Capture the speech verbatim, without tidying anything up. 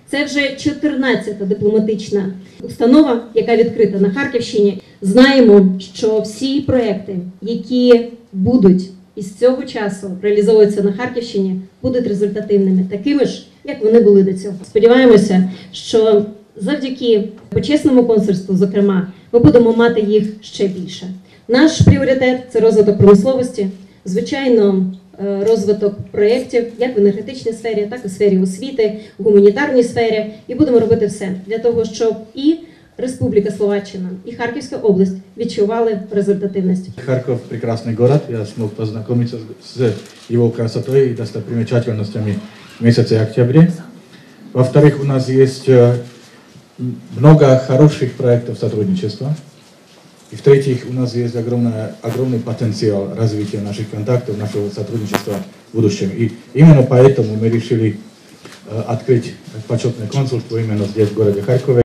Це вже чотирнадцята дипломатична установа, яка відкрита на Харківщині. Знаємо, що всі проекти, які будуть із цього часу реалізовуватися на Харківщині, будуть результативними, такими ж, як вони були до цього. Сподіваємося, що завдяки почесному консульству, зокрема, ми будемо мати їх ще більше. Наш пріоритет – це розвиток промисловості, звичайно, розвиток проєктів як в енергетичній сфері, так і в сфері освіти, в гуманітарній сфері. І будемо робити все для того, щоб і Республіка Словаччина, і Харківська область відчували результативність. Харков – прекрасный город. Я смог познакомиться с его красотой и достопримечательностями в месяце октябре. Во-вторых, у нас есть много хороших проектов сотрудничества. И в-третьих, у нас есть огромный, огромный потенциал развития наших контактов, нашего сотрудничества в будущем. И именно поэтому мы решили открыть почетное консульство именно здесь, в городе Харькове.